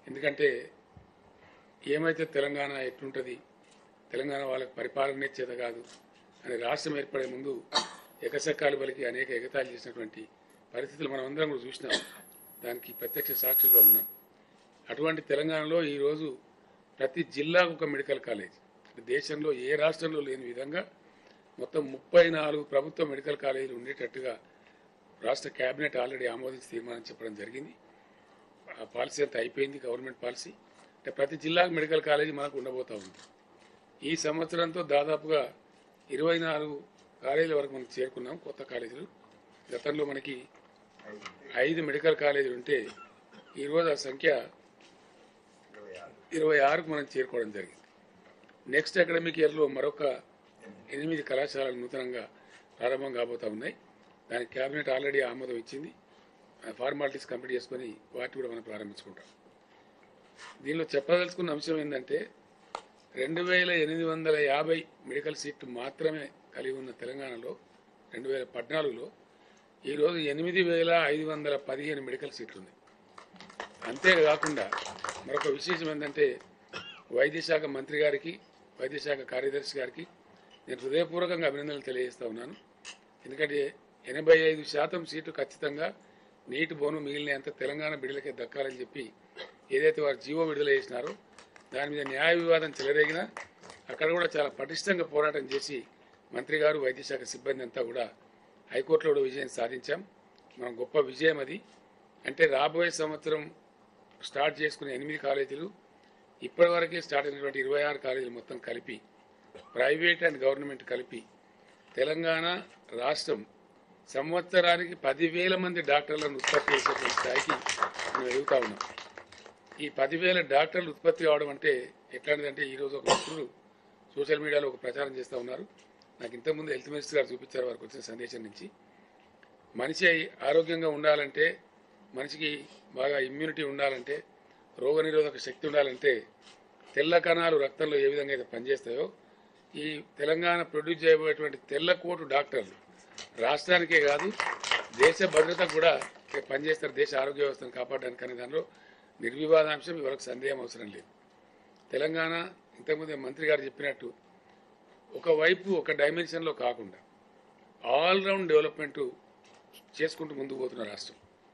ఎందుకంటే ఏమైతే తెలంగాణ ఎట్లుంటుంది, తెలంగాణ వాళ్ళకి పరిపాలనే చేత కాదు అని రాష్ట్రం ఏర్పడే ముందు ఎకసక్కాలు పలికి అనేక ఎగతాళి చేసినటువంటి పరిస్థితులు మనం అందరం కూడా చూసినాం. దానికి ప్రత్యక్ష సాక్షులుగా ఉన్నాం. అటువంటి తెలంగాణలో ఈరోజు ప్రతి జిల్లాకు ఒక మెడికల్ కాలేజ్, దేశంలో ఏ రాష్ట్రంలో లేని విధంగా మొత్తం 34 ప్రభుత్వ మెడికల్ కాలేజీలు ఉండేటట్టుగా రాష్ట్ర కేబినెట్ ఆల్రెడీ ఆమోదించి తీర్మానం చెప్పడం జరిగింది. ఆ పాలసీ అంతా అయిపోయింది, గవర్నమెంట్ పాలసీ. అంటే ప్రతి జిల్లాకు మెడికల్ కాలేజీ మనకు ఉండబోతా ఉంది. ఈ సంవత్సరంతో దాదాపుగా 24 కాలేజీల వరకు మనం చేరుకున్నాం, కొత్త కాలేజీలు. గతంలో మనకి 5 మెడికల్ కాలేజీలు ఉంటే ఈరోజు ఆ సంఖ్య 26కు మనం చేరుకోవడం జరిగింది. నెక్స్ట్ అకాడమిక్ ఇయర్లో మరొక 8 కళాశాలలు నూతనంగా ప్రారంభం కాబోతా ఉన్నాయి. దానికి కేబినెట్ ఆల్రెడీ ఆమోదం ఇచ్చింది. ఫార్మాలిటీస్ కంప్లీట్ చేసుకొని వాటి కూడా మనం ప్రారంభించుకుంటాం. దీనిలో చెప్పదలుచుకున్న అంశం ఏంటంటే 2850 మెడికల్ సీట్లు మాత్రమే కలిగి ఉన్న తెలంగాణలో 2014లో ఈరోజు 8515 మెడికల్ సీట్లు ఉన్నాయి. అంతేకాకుండా మరొక విశేషం ఏంటంటే వైద్యశాఖ మంత్రి గారికి, వైద్యశాఖ కార్యదర్శి గారికి నేను హృదయపూర్వకంగా అభినందనలు తెలియజేస్తా ఉన్నాను. ఎందుకంటే 85% సీట్లు ఖచ్చితంగా నీటి బోను మిగిలినంత తెలంగాణ బిడ్డలకే దక్కాలని చెప్పి ఏదైతే వారు జీవో విడుదల చేసినారో దాని మీద న్యాయ వివాదం చెలరేగినా అక్కడ కూడా చాలా పటిష్టంగా పోరాటం చేసి మంత్రి గారు, వైద్యశాఖ సిబ్బంది అంతా కూడా హైకోర్టులో కూడా విజయం సాధించాం. మన గొప్ప విజయం అది. అంటే రాబోయే సంవత్సరం స్టార్ట్ చేసుకునే 8 కాలేజీలు, ఇప్పటివరకే స్టార్ట్ అయినటువంటి 26 కాలేజీలు మొత్తం కలిపి, ప్రైవేట్ అండ్ గవర్నమెంట్ కలిపి తెలంగాణ రాష్ట్రం సంవత్సరానికి 10,000 మంది డాక్టర్లను ఉత్పత్తి చేసేటువంటి స్థాయికి మనం ఎదుగుతా ఉన్నాం. ఈ 10,000 డాక్టర్లు ఉత్పత్తి కావడం అంటే ఎట్లాంటిదంటే ఈరోజు ఒక మిత్రులు సోషల్ మీడియాలో ఒక ప్రచారం చేస్తూ ఉన్నారు. నాకు ఇంతకుముందు హెల్త్ మినిస్టర్ గారు చూపించారు వారికి వచ్చిన సందేశం నుంచి. మనిషి ఆరోగ్యంగా ఉండాలంటే, మనిషికి బాగా ఇమ్యూనిటీ ఉండాలంటే, రోగనిరోధక శక్తి ఉండాలంటే తెల్ల కణాలు రక్తంలో ఏ విధంగా అయితే పనిచేస్తాయో ఈ తెలంగాణ ప్రొడ్యూస్ చేయబోయేటువంటి తెల్లకోటు డాక్టర్లు రాష్ట్రానికే కాదు దేశ భద్రతకు కూడా పనిచేస్తారు, దేశ ఆరోగ్య వ్యవస్థను కాపాడడానికి అనే దానిలో నిర్వివాదాంశం, ఇవరకు సందేహం అవసరం లేదు. తెలంగాణ ఇంతకుముందే మంత్రి గారు చెప్పినట్టు ఒకవైపు ఒక డైమెన్షన్లో కాకుండా ఆల్రౌండ్ డెవలప్మెంట్ చేసుకుంటూ ముందుకు పోతున్న రాష్ట్రం.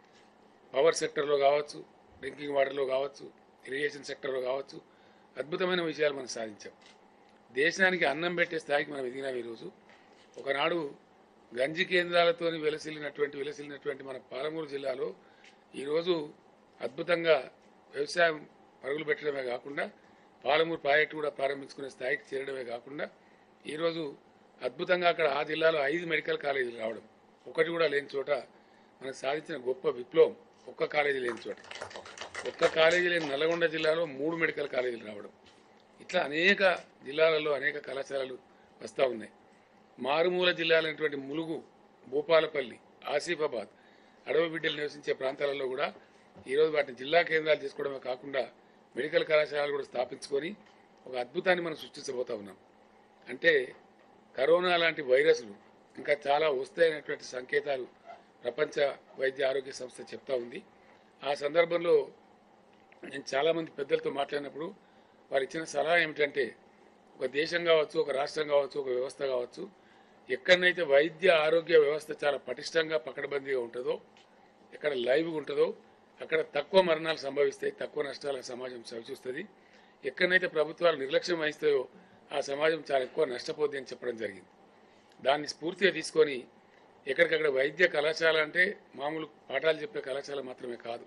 పవర్ సెక్టర్లో కావచ్చు, డ్రింకింగ్ వాటర్లో కావచ్చు, ఇరిగేషన్ సెక్టర్లో కావచ్చు అద్భుతమైన విజయాలు మనం సాధించాం. దేశానికి అన్నం పెట్టే స్థాయికి మనం ఎదిగినాం. ఈరోజు ఒకనాడు గంజి కేంద్రాలతో విలసిల్లినటువంటి మన పాలమూరు జిల్లాలో ఈరోజు అద్భుతంగా వ్యవసాయం పరుగులు పెట్టడమే కాకుండా పాలమూరు ప్రాజెక్టు కూడా ప్రారంభించుకునే స్థాయికి చేరడమే కాకుండా ఈరోజు అద్భుతంగా అక్కడ ఆ జిల్లాలో 5 మెడికల్ కాలేజీలు రావడం, ఒకటి కూడా లేని చోట మనకు సాధించిన గొప్ప విప్లవం. ఒక్క కాలేజీ లేని చోట, ఒక్క కాలేజీ లేని నల్గొండ జిల్లాలో 3 మెడికల్ కాలేజీలు రావడం, ఇట్లా అనేక జిల్లాలలో అనేక కళాశాలలు వస్తూ ఉన్నాయి. మారుమూల జిల్లాలైనటువంటి ములుగు, భూపాలపల్లి, ఆసిఫాబాద్, అడవి బిడ్డలు నివసించే ప్రాంతాలలో కూడా ఈరోజు వాటిని జిల్లా కేంద్రాలు చేసుకోవడమే కాకుండా మెడికల్ కళాశాలలు కూడా స్థాపించుకొని ఒక అద్భుతాన్ని మనం సృష్టించబోతా ఉన్నాం. అంటే కరోనా లాంటి వైరస్లు ఇంకా చాలా వస్తాయనేటువంటి సంకేతాలు ప్రపంచ వైద్య ఆరోగ్య సంస్థ చెప్తా ఉంది. ఆ సందర్భంలో నేను చాలామంది పెద్దలతో మాట్లాడినప్పుడు వారు ఇచ్చిన సలహా ఏమిటంటే ఒక దేశం కావచ్చు, ఒక రాష్ట్రం కావచ్చు, ఒక వ్యవస్థ కావచ్చు, ఎక్కడనైతే వైద్య ఆరోగ్య వ్యవస్థ చాలా పటిష్టంగా పకడ్బందీగా ఉంటుందో, ఎక్కడ లైవ్గా ఉంటుందో అక్కడ తక్కువ మరణాలు సంభవిస్తాయి, తక్కువ నష్టాల సమాజం చవిచూస్తుంది. ఎక్కడనైతే ప్రభుత్వాలు నిర్లక్ష్యం వహిస్తాయో ఆ సమాజం చాలా ఎక్కువ నష్టపోద్ది అని చెప్పడం జరిగింది. దాన్ని స్ఫూర్తిగా తీసుకొని ఎక్కడికక్కడ వైద్య కళాశాల అంటే మామూలు పాఠాలు చెప్పే కళాశాల మాత్రమే కాదు,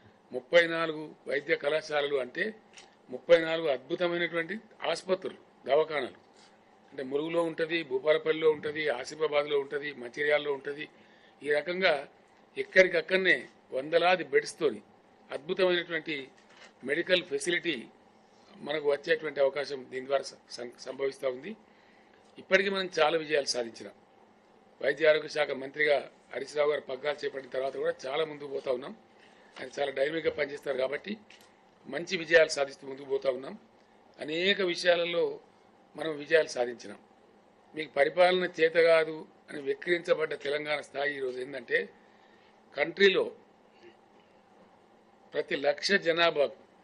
34 వైద్య కళాశాలలు అంటే 34 అద్భుతమైనటువంటి ఆసుపత్రులు, దవాఖానాలు. అంటే మురుగులో ఉంటుంది, భూపాలపల్లిలో ఉంటుంది, ఆసిఫాబాద్లో ఉంటుంది, మంచిర్యాలలో ఉంటుంది. ఈ రకంగా ఎక్కడికక్కడనే వందలాది బెడ్స్తోని అద్భుతమైనటువంటి మెడికల్ ఫెసిలిటీ మనకు వచ్చేటువంటి అవకాశం దీని ద్వారా సంభవిస్తూ ఉంది. ఇప్పటికీ మనం చాలా విజయాలు సాధించినాం. వైద్య ఆరోగ్య శాఖ మంత్రిగా హరీష్ రావు గారు పగ్గాలు చేపట్టిన తర్వాత కూడా చాలా ముందుకు పోతా ఉన్నాం. ఆయన చాలా డైనమిక్గా పనిచేస్తారు కాబట్టి మంచి విజయాలు సాధిస్తూ ముందుకు పోతా ఉన్నాం. అనేక విషయాలలో మనం విజయాలు సాధించినాం. మీకు పరిపాలన చేత కాదు అని వెక్కిరించబడ్డ తెలంగాణ స్థాయి ఈరోజు ఏంటంటే కంట్రీలో ప్రతి 1,00,000 జనాభాకు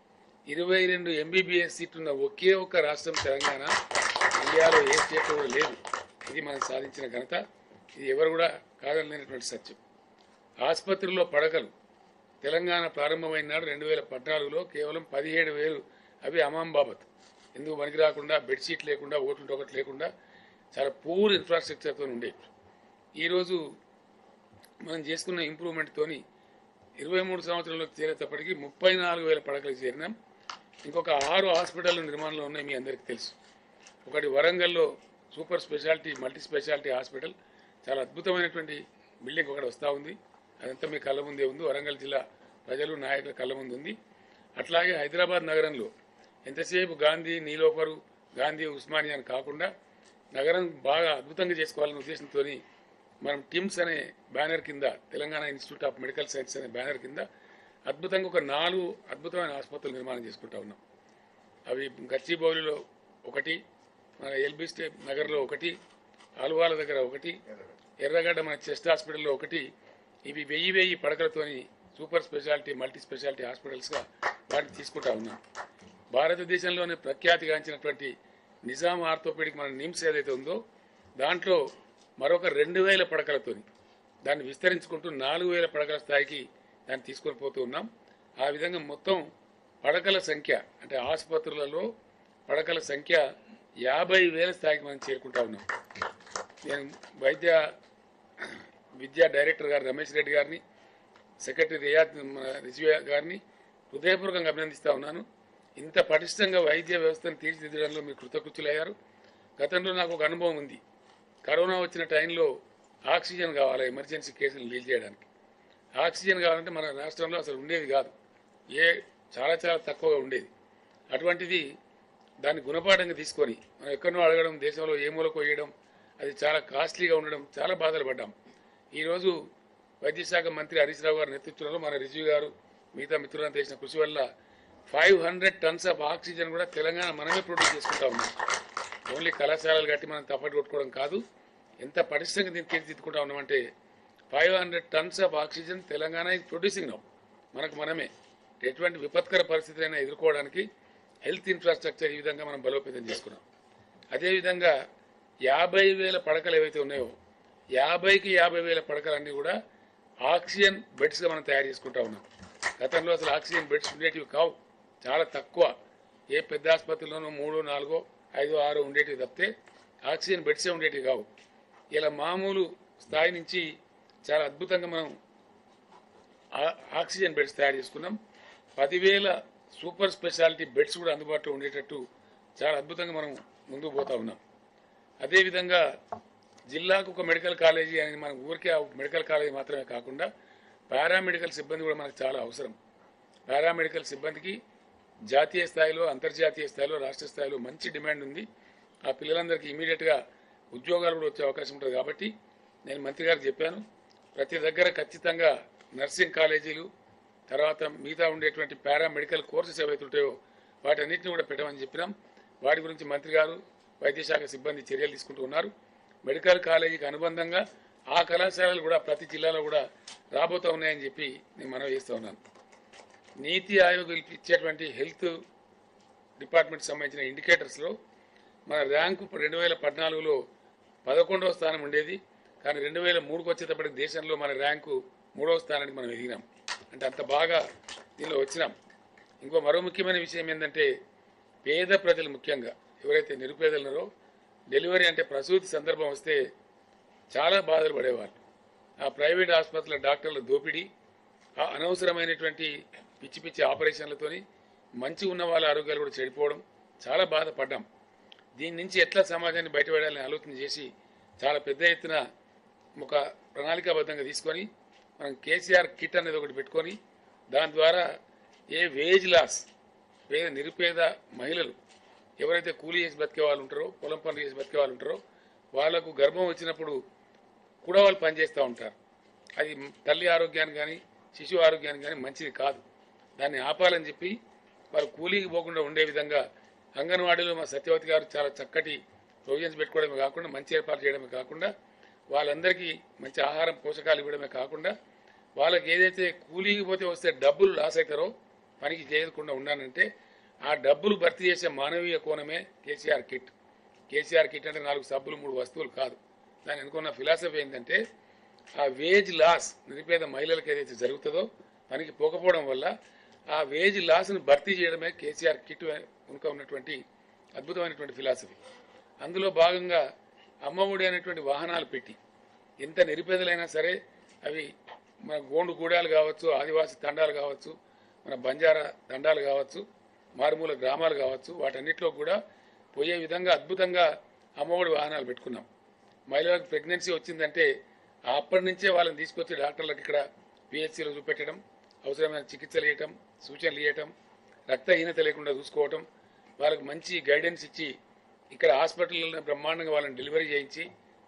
22 ఎంబీబీఎస్ సీట్లు ఉన్న ఒకే ఒక్క రాష్ట్రం తెలంగాణ. ఇండియాలో ఏ స్టేట్ కూడా లేదు. ఇది మనం సాధించిన ఘనత. ఇది ఎవరు కూడా కాదనలేనటువంటి సత్యం. ఆసుపత్రుల్లో పడకలు తెలంగాణ ప్రారంభమైన నాడు 2014లో కేవలం 17,000. అవి అమాం బాబత్, ఎందుకు పనికి రాకుండా, బెడ్షీట్ లేకుండా, ఒకటి లేకుండా చాలా పూర్ ఇన్ఫ్రాస్ట్రక్చర్తో ఉండేవి. ఈరోజు మనం చేసుకున్న ఇంప్రూవ్మెంట్తోని 23 సంవత్సరంలోకి చేరేటప్పటికి 34,000 పడకలకు చేరినాం. ఇంకొక 6 హాస్పిటల్ నిర్మాణంలో ఉన్నాయి, మీ అందరికీ తెలుసు. ఒకటి వరంగల్లో super speciality multi speciality hospital, చాలా అద్భుతమైనటువంటి బిల్డింగ్ ఒకటి వస్తూ ఉంది. అదంతా మీ కళ్ళ ముందే ఉంది. వరంగల్ జిల్లా ప్రజలు నాయకుల కళ్ళ ముందు ఉంది. అట్లాగే హైదరాబాద్ నగరంలో ఎంతసేపు గాంధీ, నీలోఫరు, గాంధీ, ఉస్మానియా అని కాకుండా నగరం బాగా అద్భుతంగా చేసుకోవాలనే ఉద్దేశంతో మనం టిమ్స్ అనే బ్యానర్ కింద, Telangana institute of medical science అనే బ్యానర్ కింద అద్భుతంగా ఒక 4 అద్భుతమైన ఆసుపత్రులు నిర్మాణం చేసుకుంటా ఉన్నాం. అవి గచ్చిబౌలిలో ఒకటి, మన ఎల్బీ స్టేట్ నగర్లో ఒకటి, ఆలువాల దగ్గర ఒకటి, ఎర్రగడ్డ మన చెస్ట్ హాస్పిటల్లో ఒకటి. ఇవి 1000 పడకలతోని సూపర్ స్పెషాలిటీ మల్టీ స్పెషాలిటీ హాస్పిటల్స్గా వాటిని తీసుకుంటా ఉన్నాం. భారతదేశంలోనే ప్రఖ్యాతిగాంచినటువంటి నిజాం ఆర్థోపెడిక్ మన నిమ్స్ ఏదైతే ఉందో దాంట్లో మరొక 2,000 పడకలతోని దాన్ని విస్తరించుకుంటూ 4,000 పడకల స్థాయికి దాన్ని తీసుకొని పోతూ ఉన్నాం. ఆ విధంగా మొత్తం పడకల సంఖ్య, అంటే ఆసుపత్రులలో పడకల సంఖ్య 50,000 స్థాయికి మనం చేరుకుంటా ఉన్నాం. నేను వైద్య విద్యా డైరెక్టర్ గారు రమేష్ రెడ్డి గారిని, సెక్రటరీ రిజ్వీ గారిని హృదయపూర్వకంగా అభినందిస్తూ ఉన్నాను. ఇంత పటిష్టంగా వైద్య వ్యవస్థను తీర్చిదిద్దడంలో మీరు కృతకృత్యులయ్యారు. గతంలో నాకు ఒక అనుభవం ఉంది. కరోనా వచ్చిన టైంలో ఆక్సిజన్ కావాలి ఎమర్జెన్సీ కేసులు డీల్ చేయడానికి. ఆక్సిజన్ కావాలంటే మన రాష్ట్రంలో అసలు ఉండేది కాదు, చాలా చాలా తక్కువగా ఉండేది. అటువంటిది దాన్ని గుణపాఠంగా తీసుకొని మనం ఎక్కడో అడగడం, దేశంలో ఏ మూలకు వేయడం, అది చాలా కాస్ట్లీగా ఉండడం, చాలా బాధలు పడ్డాం. ఈరోజు వైద్యశాఖ మంత్రి హరీష్ రావు గారి నేతృత్వంలో మన రిజ్వీ గారు మిగతా మిత్రులంతా చేసిన కృషి వల్ల 500 టన్స్ ఆఫ్ ఆక్సిజన్ కూడా తెలంగాణ మనమే ప్రొడ్యూస్ చేసుకుంటా ఉన్నాం. ఓన్లీ కళాశాలలు కట్టి మనం తప్పటి కొట్టుకోవడం కాదు, ఎంత పటిష్టంగా దీన్ని తీర్చిదిద్దుకుంటా ఉన్నామంటే 500 tons of oxygen Telangana is producing now. మనకు మనమే ఎటువంటి విపత్కర పరిస్థితులైనా ఎదుర్కోవడానికి హెల్త్ ఇన్ఫ్రాస్ట్రక్చర్ ఈ విధంగా మనం బలోపేతం చేసుకున్నాం. అదేవిధంగా 50,000 పడకలు ఏవైతే ఉన్నాయో 50కి 50,000 పడకలన్నీ కూడా ఆక్సిజన్ బెడ్స్గా మనం తయారు చేసుకుంటా ఉన్నాం. గతంలో అసలు ఆక్సిజన్ బెడ్స్ ఉండేటివి కావు, చాలా తక్కువ. ఏ పెద్ద ఆసుపత్రిలోనూ 3, 4, 5, 6 ఉండేటివి తప్పితే ఆక్సిజన్ బెడ్సే ఉండేటివి కావు. ఇలా మామూలు స్థాయి నుంచి చాలా అద్భుతంగా మనం ఆక్సిజన్ బెడ్స్ తయారు చేసుకున్నాం. 10,000 సూపర్ స్పెషాలిటీ బెడ్స్ కూడా అందుబాటులో ఉండేటట్టు చాలా అద్భుతంగా మనం ముందుకు పోతా ఉన్నాం. అదేవిధంగా జిల్లాకు ఒక మెడికల్ కాలేజీ అని మనం ఊరికే మెడికల్ కాలేజీ మాత్రమే కాకుండా పారామెడికల్ సిబ్బంది కూడా మనకు చాలా అవసరం. పారామెడికల్ సిబ్బందికి జాతీయ స్థాయిలో, అంతర్జాతీయ స్థాయిలో, రాష్ట్ర స్థాయిలో మంచి డిమాండ్ ఉంది. ఆ పిల్లలందరికీ ఇమీడియట్గా ఉద్యోగాలు కూడా వచ్చే అవకాశం ఉంటుంది. కాబట్టి నేను మంత్రి గారికి చెప్పాను, ప్రతి దగ్గర ఖచ్చితంగా నర్సింగ్ కాలేజీలు, తర్వాత మిగతా ఉండేటువంటి పారామెడికల్ కోర్సెస్ ఏవైతే ఉంటాయో వాటన్నిటిని కూడా పెట్టమని చెప్పినాం. వాటి గురించి మంత్రి గారు, వైద్యశాఖ సిబ్బంది చర్యలు తీసుకుంటూ ఉన్నారు. మెడికల్ కాలేజీకి అనుబంధంగా ఆ కళాశాలలు కూడా ప్రతి జిల్లాలో కూడా రాబోతూ ఉన్నాయని చెప్పి నేను మనవి చేస్తూ ఉన్నాను. నీతి ఆయోగ్ ఇచ్చేటువంటి హెల్త్ డిపార్ట్మెంట్ సంబంధించిన ఇండికేటర్స్లో మన ర్యాంకు 2014లో 11వ స్థానం ఉండేది. కానీ 2003కు వచ్చేటప్పటికి దేశంలో మన ర్యాంకు 3వ స్థానానికి మనం ఎదిగినాం. అంటే అంత బాగా దీనిలో వచ్చినాం. మరో ముఖ్యమైన విషయం ఏంటంటే పేద ప్రజలు, ముఖ్యంగా ఎవరైతే నిరుపేదలు ఉన్నారో, డెలివరీ అంటే ప్రసూతి సందర్భం వస్తే చాలా బాధలు పడేవాళ్ళు. ఆ ప్రైవేట్ ఆసుపత్రుల డాక్టర్ల దోపిడీ, ఆ అనవసరమైనటువంటి పిచ్చి పిచ్చి ఆపరేషన్లతోని మంచి ఉన్న వాళ్ళ ఆరోగ్యాలు కూడా చెడిపోవడం, చాలా బాధపడ్డాం. దీని నుంచి ఎట్లా సమాజాన్ని బయటపడాలని ఆలోచన చేసి చాలా పెద్ద ఎత్తున ఒక ప్రణాళికాబద్ధంగా తీసుకొని మనం కేసీఆర్ కిట్ అనేది ఒకటి పెట్టుకొని దాని ద్వారా ఏ వేజ్ లాస్, నిరుపేద మహిళలు ఎవరైతే కూలీ చేసి బతికే వాళ్ళు ఉంటారో, పొలం పనులు చేసి బతికే వాళ్ళు ఉంటారో, వాళ్లకు గర్భం వచ్చినప్పుడు కూడా వాళ్ళు పనిచేస్తూ ఉంటారు. అది తల్లి ఆరోగ్యానికి కానీ శిశువు ఆరోగ్యానికి కానీ మంచిది కాదు. దాన్ని ఆపాలని చెప్పి వారు కూలీకి పోకుండా ఉండే విధంగా అంగన్వాడీలో మా సత్యవతి గారు చాలా చక్కటి ప్రొవిజన్స్ పెట్టుకోవడమే కాకుండా, మంచి ఏర్పాటు చేయడమే కాకుండా, వాళ్ళందరికీ మంచి ఆహారం, పోషకాలు ఇవ్వడమే కాకుండా, వాళ్ళకి ఏదైతే కూలీకి పోతే వస్తే డబ్బులు లాస్ అవుతారో పనికి చేయకుండా ఉండాలంటే ఆ డబ్బులు భర్తీ చేసే మానవీయ కోణమే కేసీఆర్ కిట్. కేసీఆర్ కిట్ అంటే 4 సబ్బులు 3 వస్తువులు కాదు. దాని అనుకున్న ఫిలాసఫీ ఏంటంటే ఆ వేజ్ లాస్ నిరుపేద మహిళలకు ఏదైతే జరుగుతుందో పనికి పోకపోవడం వల్ల ఆ వేజ్ లాస్ను భర్తీ చేయడమే కేసీఆర్ కిట్ వెనుక ఉన్నటువంటి అద్భుతమైనటువంటి ఫిలాసఫీ. అందులో భాగంగా అమ్మఒడి అనేటువంటి వాహనాలు పెట్టి ఎంత నిరుపేదలైనా సరే అవి మన గోండు గూడాలు కావచ్చు, ఆదివాసీ తండాలు కావచ్చు, మన బంజారా తండాలు కావచ్చు, మారుమూల గ్రామాలు కావచ్చు, వాటన్నిటిలో కూడా పోయే విధంగా అద్భుతంగా అమ్మఒడి వాహనాలు పెట్టుకున్నాం. మహిళలకు ప్రెగ్నెన్సీ వచ్చిందంటే అప్పటి నుంచే వాళ్ళని తీసుకొచ్చి డాక్టర్లకు ఇక్కడ పిహెచ్సిలో చూపెట్టడం, అవసరమైన చికిత్సలు ఇవ్వటం, సూచనలు ఇవ్వటం, రక్తహీనత లేకుండా చూసుకోవటం, వాళ్ళకు మంచి గైడెన్స్ ఇచ్చి ఇక్కడ హాస్పిటల్లో బ్రహ్మాండంగా వాళ్ళని డెలివరీ చేయించి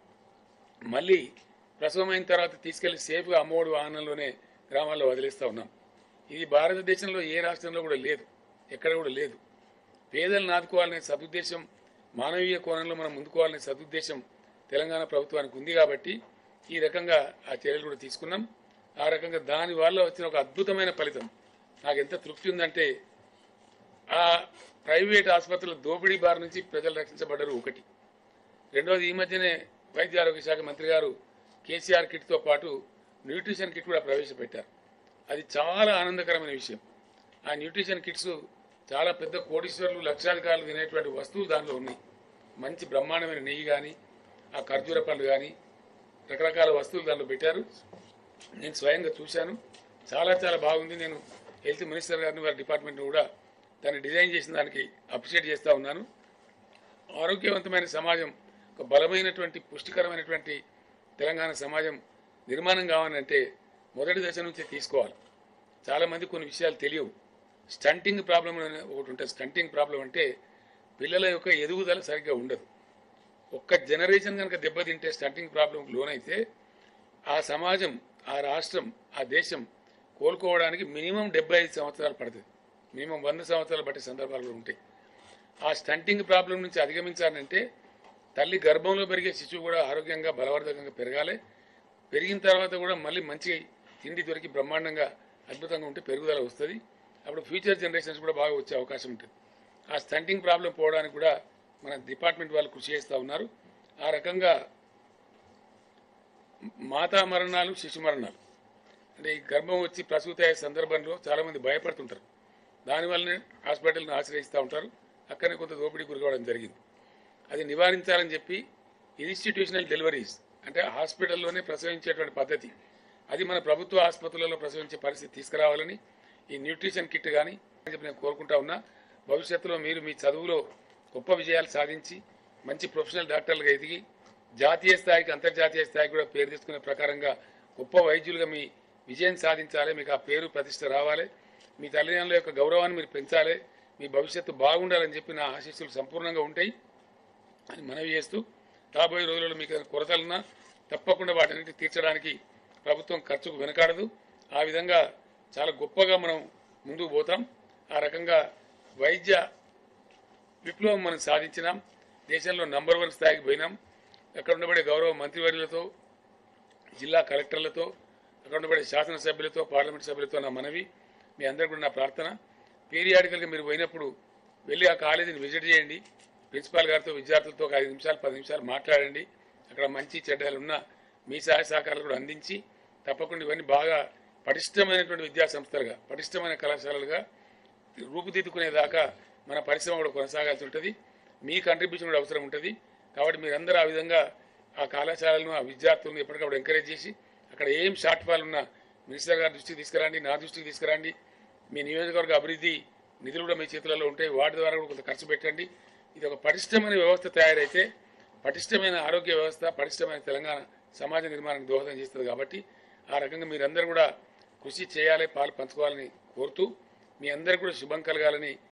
మళ్ళీ ప్రసవం అయిన తర్వాత తీసుకెళ్లి సేఫ్గా అమ్మఒడి వాహనంలోనే గ్రామాల్లో వదిలేస్తూ ఉన్నాం. ఇది భారతదేశంలో ఏ రాష్ట్రంలో కూడా లేదు, ఎక్కడ కూడా లేదు. పేదలను ఆదుకోవాలనే సదుద్దేశం, మానవీయ కోణంలో మనం ముందుకోవాలనే సదుద్దేశం తెలంగాణ ప్రభుత్వానికి ఉంది కాబట్టి ఈ రకంగా ఆ చర్యలు కూడా తీసుకున్నాం. ఆ రకంగా దానివల్ల వచ్చిన ఒక అద్భుతమైన ఫలితం నాకు ఎంత తృప్తి ఉందంటే ఆ ప్రైవేట్ ఆసుపత్రుల దోపిడీ బారి నుంచి ప్రజలు రక్షించబడ్డారు ఒకటి. రెండవది, ఈ మధ్యనే వైద్య ఆరోగ్య శాఖ మంత్రి గారు కేసీఆర్ కిట్తో పాటు న్యూట్రిషన్ కిట్ కూడా ప్రవేశపెట్టారు. అది చాలా ఆనందకరమైన విషయం. ఆ న్యూట్రిషన్ కిట్స్ చాలా పెద్ద కోటీశ్వరులు, లక్షాధికారులు తినేటువంటి వస్తువులు దానిలో ఉన్నాయి. మంచి బ్రహ్మాండమైన నెయ్యి కానీ, ఆ ఖర్జూర పండ్లు కానీ, రకరకాల వస్తువులు దానిలో పెట్టారు. నేను స్వయంగా చూశాను, చాలా చాలా బాగుంది. నేను హెల్త్ మినిస్టర్ గారిని, వారి డిపార్ట్మెంట్ని కూడా దాన్ని డిజైన్ చేసిన దానికి అప్రిషియేట్ చేస్తూ ఉన్నాను. ఆరోగ్యవంతమైన సమాజం, ఒక బలమైనటువంటి పుష్టికరమైనటువంటి తెలంగాణ సమాజం నిర్మాణం కావాలంటే మొదటి దశ నుంచే తీసుకోవాలి. చాలామంది కొన్ని విషయాలు తెలియవు. స్టంటింగ్ ప్రాబ్లం ఒకటి ఉంటుంది. స్టంటింగ్ ప్రాబ్లం అంటే పిల్లల యొక్క ఎదుగుదల సరిగ్గా ఉండదు. ఒక్క జనరేషన్ కనుక దెబ్బతింటే స్టంటింగ్ ప్రాబ్లంకి లోనైతే ఆ సమాజం, ఆ రాష్ట్రం, ఆ దేశం కోలుకోవడానికి మినిమం 75 సంవత్సరాలు పడుతుంది. మినిమం 100 సంవత్సరాలు పట్టే సందర్భాలు ఉంటాయి. ఆ స్టంటింగ్ ప్రాబ్లం నుంచి అధిగమించాలంటే తల్లి గర్భంలో పెరిగే శిశువు కూడా ఆరోగ్యంగా బలవర్ధకంగా పెరగాలి. పెరిగిన తర్వాత కూడా మళ్ళీ మంచి తిండి దొరికి బ్రహ్మాండంగా అద్భుతంగా ఉంటే పెరుగుదల వస్తుంది. అప్పుడు ఫ్యూచర్ జనరేషన్స్ కూడా బాగా వచ్చే అవకాశం ఉంటుంది. ఆ స్టంటింగ్ ప్రాబ్లం పోవడానికి కూడా మన డిపార్ట్మెంట్ వాళ్ళు కృషి చేస్తూ ఉన్నారు. ఆ రకంగా మాతా మరణాలు, శిశు మరణాలు అంటే ఈ గర్భం వచ్చి ప్రసూతి అయ్యే సందర్భంలో చాలామంది భయపడుతుంటారు. దానివల్లనే హాస్పిటల్ని ఆశ్రయిస్తూ ఉంటారు. అక్కడనే కొంత దోపిడీ గురికావడం జరిగింది. అది నివారించాలని చెప్పి ఇన్స్టిట్యూషనల్ డెలివరీస్ అంటే హాస్పిటల్లోనే ప్రసవించేటువంటి పద్ధతి, అది మన ప్రభుత్వ ఆసుపత్రులలో ప్రసవించే పరిస్థితి తీసుకురావాలని ఈ న్యూట్రిషన్ కిట్ కానీ అని చెప్పి నేను కోరుకుంటా ఉన్నా. భవిష్యత్తులో మీరు మీ చదువులో గొప్ప విజయాలు సాధించి మంచి ప్రొఫెషనల్ డాక్టర్లుగా ఎదిగి జాతీయ స్థాయికి, అంతర్జాతీయ స్థాయికి కూడా పేరు తెచ్చుకునే ప్రకారంగా గొప్ప వైద్యులుగా మీ విజయం సాధించాలి. మీకు ఆ పేరు ప్రతిష్ట రావాలి. మీ తల్లిదండ్రుల యొక్క గౌరవాన్ని మీరు పెంచాలి. మీ భవిష్యత్తు బాగుండాలని చెప్పి నా ఆశీస్సులు సంపూర్ణంగా ఉంటాయి అని మనవి చేస్తూ, రాబోయే రోజుల్లో మీకు కొరతలున్నా తప్పకుండా వాటన్నిటి తీర్చడానికి ప్రభుత్వం ఖర్చుకు వెనకాడదు. ఆ విధంగా చాలా గొప్పగా మనం ముందుకు పోతాం. ఆ రకంగా వైద్య విప్లవం మనం సాధించినాం. దేశంలో నంబర్ 1 స్థాయికి పోయినాం. అక్కడ ఉండబడే గౌరవ మంత్రివర్యులతో, జిల్లా కలెక్టర్లతో, అక్కడ ఉండబడే శాసనసభ్యులతో, పార్లమెంట్ సభ్యులతో నా మనవి, మీ అందరికీ కూడా నా ప్రార్థన, పీరియాడికల్గా మీరు పోయినప్పుడు వెళ్ళి ఆ కాలేజీని విజిట్ చేయండి. ప్రిన్సిపాల్ గారితో, విద్యార్థులతో ఒక 5 నిమిషాలు 10 నిమిషాలు మాట్లాడండి. అక్కడ మంచి చెడ్డలు ఉన్నా మీ సహాయ సహకారాలు కూడా అందించి తప్పకుండా ఇవన్నీ బాగా పటిష్టమైనటువంటి విద్యా సంస్థలుగా, పటిష్టమైన కళాశాలలుగా రూపుదిద్దుకునేదాకా మన పరిశ్రమ కూడా కొనసాగాల్సి ఉంటుంది. మీ కంట్రిబ్యూషన్ కూడా అవసరం ఉంటుంది. కాబట్టి మీరందరూ ఆ విధంగా ఆ కళాశాలను, ఆ విద్యార్థులను ఎప్పటికప్పుడు ఎంకరేజ్ చేసి అక్కడ ఏం షార్ట్ ఫాల్ ఉన్నా మినిస్టర్ గారి దృష్టికి తీసుకురండి, నా దృష్టికి తీసుకురండి. మీ నియోజకవర్గ అభివృద్ధి నిధులు కూడా మీ చేతులలో ఉంటాయి, వాటి ద్వారా కూడా కొంత ఖర్చు పెట్టండి. ఇది ఒక పటిష్టమైన వ్యవస్థ తయారైతే పటిష్టమైన ఆరోగ్య వ్యవస్థ, పటిష్టమైన తెలంగాణ సమాజ నిర్మాణానికి దోహదం చేస్తుంది. కాబట్టి ఆ రకంగా మీరందరూ కూడా కృషి చేయాలి, పాలు పంచుకోవాలని కోరుతూ మీ అందరికీ కూడా శుభం కలగాలని